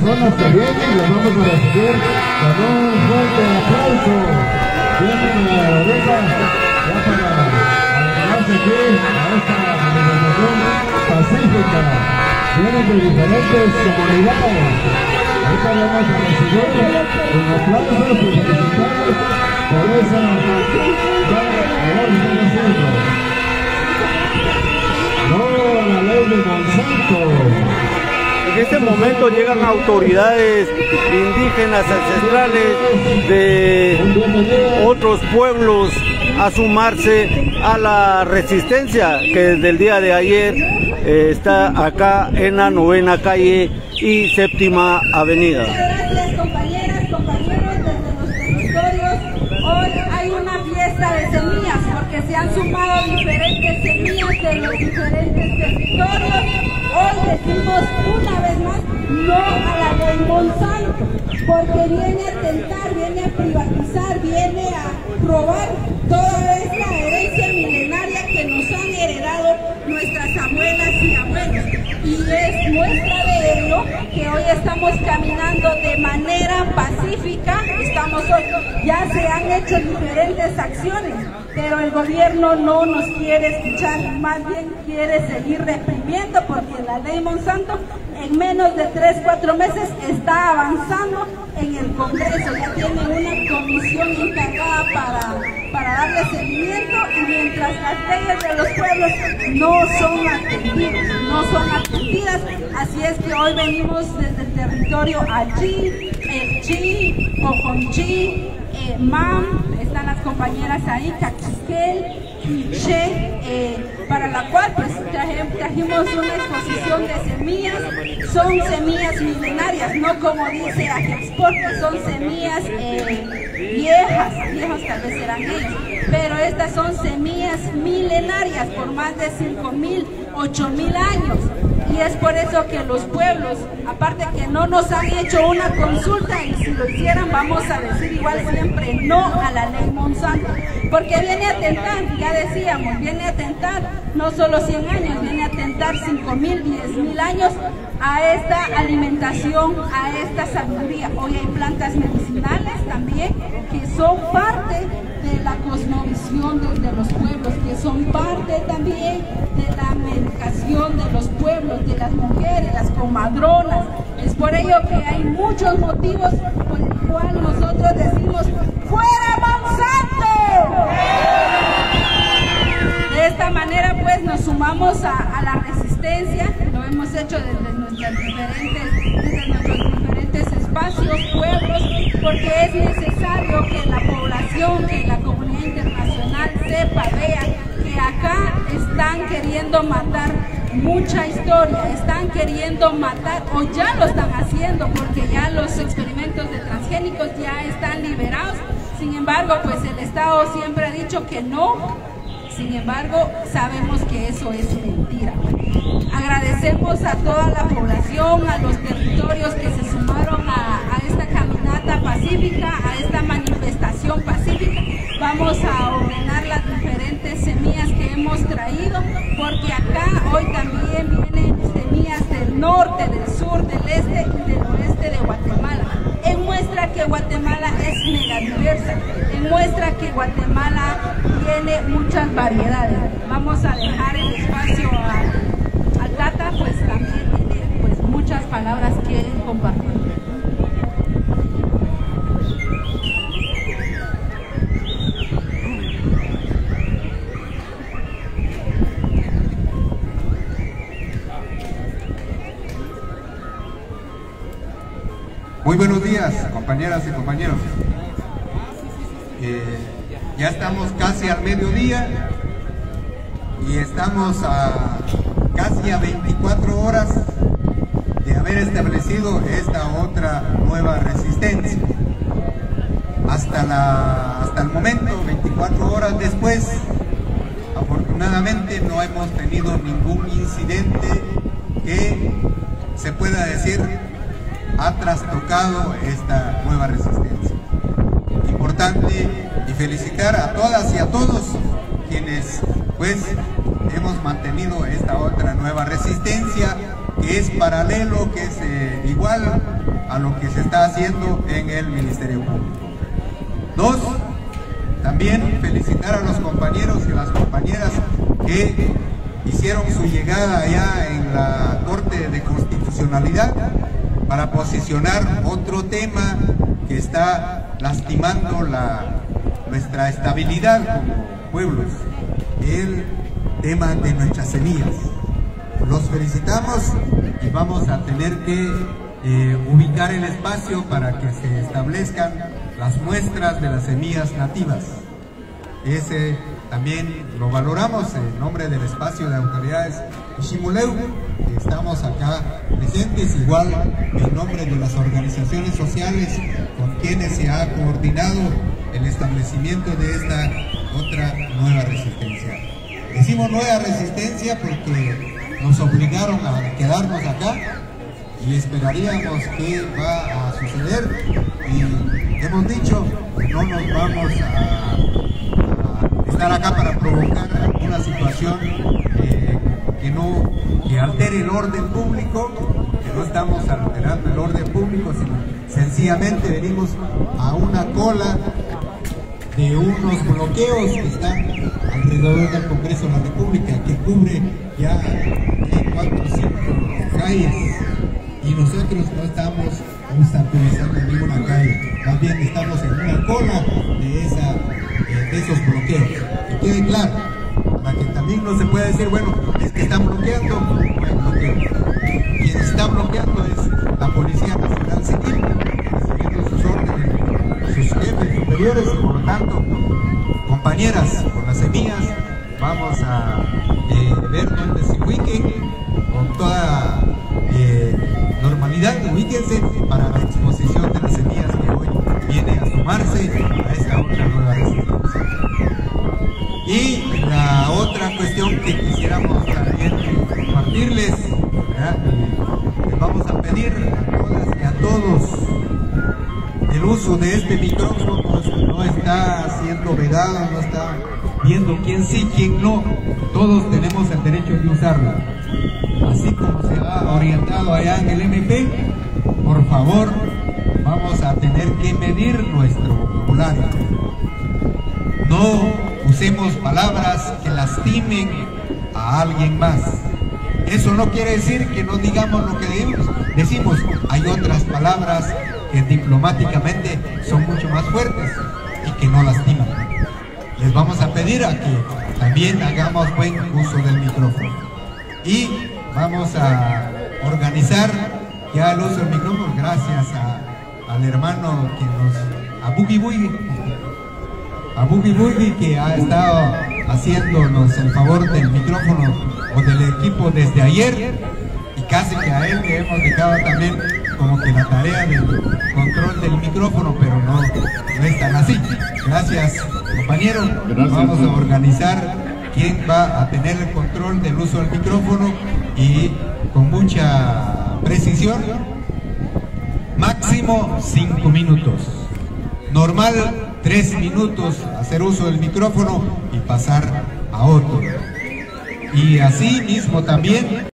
personas que vienen, los vamos a recibir con un fuerte aplauso. Vienen ahorita ya para agregarse aquí a esta manifestación pacífica. Vienen de diferentes comunidades. Ahorita vamos a recibir con aplausos y felicitarlos por esa labor que están haciendo. No a la ley de Monsanto. En este momento llegan autoridades indígenas ancestrales de otros pueblos a sumarse a la resistencia que desde el día de ayer está acá en la 9ª calle y 7ª avenida. Gracias, compañeras, compañeros desde los territorios. Hoy hay una fiesta de semillas porque se han sumado diferentes semillas de los diferentes territorios. Hoy decimos una vez más no a la ley Monsanto, porque viene a atentar, viene a privatizar, viene a robar toda esta herencia milenaria que nos han heredado nuestras abuelas y abuelos. Y es muestra de ello que hoy estamos caminando de manera pacífica. Ya se han hecho diferentes acciones, pero el gobierno no nos quiere escuchar, más bien quiere seguir reprimiendo, porque la ley Monsanto en menos de 3-4 meses está avanzando en el Congreso. Ya tiene una comisión encargada para darle seguimiento, y mientras las leyes de los pueblos no son atendidas, así es que hoy venimos desde el territorio Allí, Chi, Ojonchi, Mam, están las compañeras ahí, Caquisquel, Quiché, para la cual pues trajimos una exposición de semillas. Son semillas milenarias, no como dice Agexport, que son semillas viejos tal vez serán ellos, pero estas son semillas milenarias por más de 5.000, 8.000 años. Y es por eso que los pueblos, aparte que no nos han hecho una consulta, y si lo hicieran vamos a decir igual siempre no a la ley Monsanto, porque viene a atentar, ya decíamos, viene a atentar no solo 100 años, viene a atentar 5.000, 10.000 años a esta alimentación, a esta sabiduría. Hoy hay plantas medicinales también que son parte de la cosmovisión de los pueblos, que son parte también de la medicación de los pueblos, de las mujeres, las comadronas. Es por ello que hay muchos motivos por el cual nosotros decimos ¡fuera Monsanto! De esta manera pues nos sumamos a la resistencia. Lo hemos hecho desde nuestros diferentes espacios, pueblos, porque es necesario que la población, que la comunidad internacional sepa, vea que acá están queriendo matar mucha historia, están queriendo matar, o ya lo están haciendo, porque ya los experimentos de transgénicos ya están liberados. Sin embargo, pues el Estado siempre ha dicho que no. Sin embargo, sabemos que eso es mentira. Agradecemos a toda la población, a los territorios que se sumaron a esta caminata pacífica, a esta manifestación pacífica. Vamos a ordenar las diferentes semillas que hemos traído, porque acá hoy también vienen semillas del norte, del sur, del este y del oeste de Guatemala. En muestra que Guatemala es megadiversa, en muestra que Guatemala tiene muchas variedades. Vamos a dejar el espacio al Tata, pues también tiene pues muchas palabras que compartir. Muy buenos días, compañeras y compañeros. Ya estamos casi al mediodía y estamos casi a 24 horas de haber establecido esta otra nueva resistencia. Hasta el momento, 24 horas después, afortunadamente no hemos tenido ningún incidente que se pueda decir ha trastocado esta nueva resistencia. Importante y felicitar a todas y a todos quienes pues hemos mantenido esta otra nueva resistencia, que es paralelo, que es igual a lo que se está haciendo en el Ministerio Público. 2, también felicitar a los compañeros y las compañeras que hicieron su llegada allá en la Corte de Constitucionalidad para posicionar otro tema que está lastimando nuestra estabilidad como pueblos, el tema de nuestras semillas. Los felicitamos y vamos a tener que ubicar el espacio para que se establezcan las muestras de las semillas nativas. Ese también lo valoramos en nombre del espacio de autoridades Ximuleu, que estamos acá presentes, igual en nombre de las organizaciones sociales con quienes se ha coordinado el establecimiento de esta otra nueva resistencia. Decimos nueva resistencia porque nos obligaron a quedarnos acá y esperaríamos qué va a suceder, y hemos dicho que no nos vamos a estar acá para provocar alguna situación que altere el orden público, que no estamos alterando el orden público, sino sencillamente venimos a una cola de unos bloqueos que están alrededor del Congreso de la República, que cubre ya 4 o 5 calles, y nosotros no estamos obstaculizando ninguna calle, más bien estamos en una cola de esos bloqueos. Que quede claro, para que también no se pueda decir, bueno, es que están bloqueando. Bueno, quien está bloqueando es la Policía Nacional Civil, recibiendo sus órdenes, sus jefes superiores, y por lo tanto, compañeras, con las semillas, vamos a ver dónde se ubiquen con toda normalidad. Ubíquense para la exposición de las semillas que hoy viene a sumarse a esta otra nueva resistencia. Y la otra cuestión que quisiéramos también compartirles, les vamos a pedir a todas y a todos, el uso de este micrófono no está siendo vedado, no está viendo quién sí, quién no. Todos tenemos el derecho de usarlo. Así como se ha orientado allá en el MP, por favor, vamos a tener que medir nuestro vocabulario. No usemos palabras que lastimen a alguien más. Eso no quiere decir que no digamos lo que decimos. Hay otras palabras que diplomáticamente son mucho más fuertes y que no lastiman. Les vamos a pedir a que también hagamos buen uso del micrófono. Y vamos a organizar ya el uso del micrófono gracias al hermano que a Boogie Boogie, que ha estado haciéndonos el favor del micrófono o del equipo desde ayer, y casi que a él le hemos dejado también como que la tarea del control del micrófono, pero no es tan así. Gracias, compañero. Gracias. Vamos a organizar quién va a tener el control del uso del micrófono, y con mucha precisión, máximo 5 minutos. Normal 3 minutos hacer uso del micrófono y pasar a otro. Y así mismo también